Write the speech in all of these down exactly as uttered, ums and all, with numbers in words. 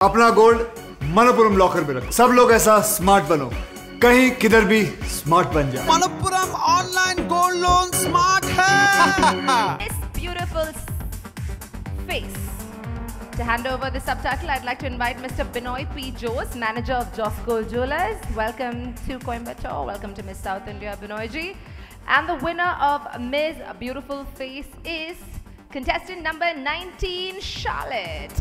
अपना gold Manappuram locker में रख। सब लोग ऐसा स्मार्ट बनो, कहीं किधर भी स्मार्ट बन जाए। Manappuram online gold loan smart है। This beautiful face. To hand over the subtitle, I'd like to invite Mister Binoy P Jose, Manager of Josco Jewellers. Welcome to Coimbatore. Welcome to Miss South India, Binoy ji. And the winner of Miss Beautiful Face is contestant number nineteen, Sharlett.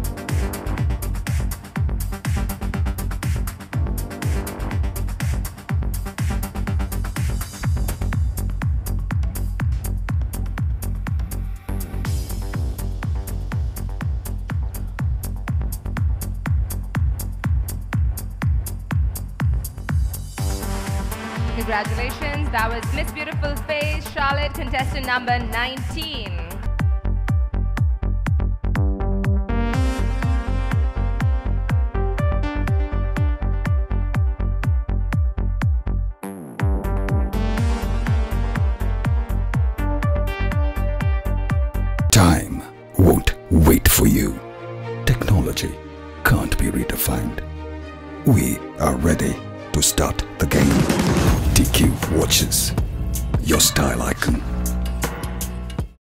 Congratulations, that was Miss Beautiful Face, Sharlett, contestant number nineteen. Time won't wait for you. Technology can't be redefined. We are ready to start the game. D Q Watches, your style icon.